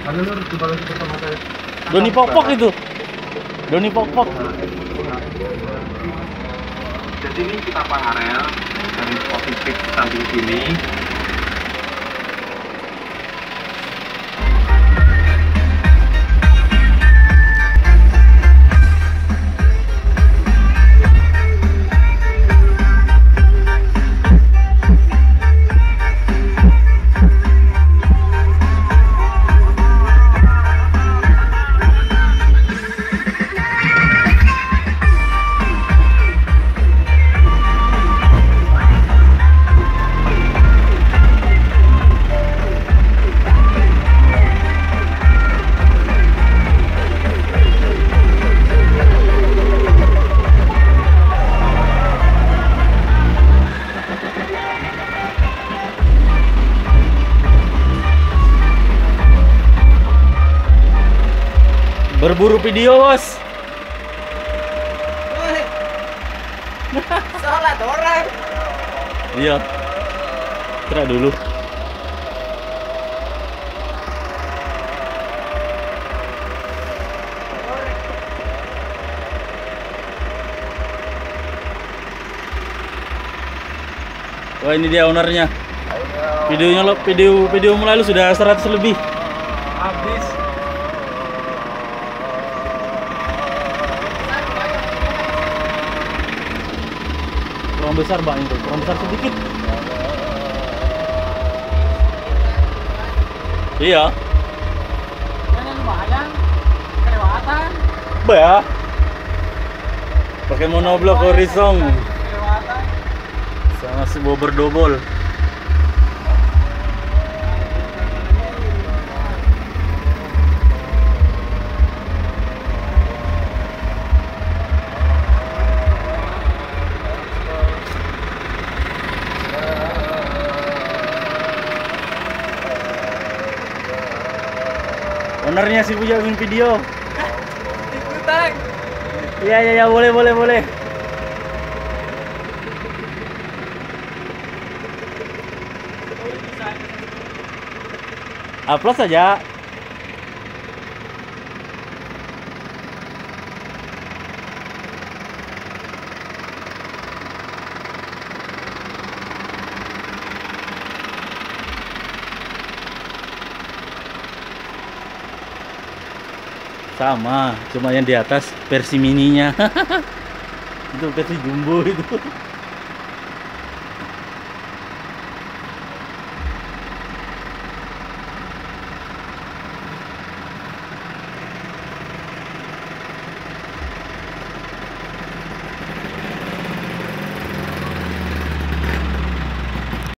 Ano Lur, coba lagi bersama saya. Doni Pokpok itu. Doni Pokpok. Jadi ini kita paralel dari posisi samping sini. Berburu video, Bos. Salah orang. Iya. Tera dulu. Wah, ini dia ownernya. Videonya lo, video mulai lu sudah 100 lebih. Habis. Kurang besar bang itu, kurang besar sedikit. Iya. Ini lumayan. Kelewatan. Bah ya. Pakai monoblok horizon Kelewatan. sama si bobber double. Ownernya sih punya video. Ikutan. Iya, boleh. Upload saja. Sama, cuma yang di atas versi mininya. Itu versi jumbo itu.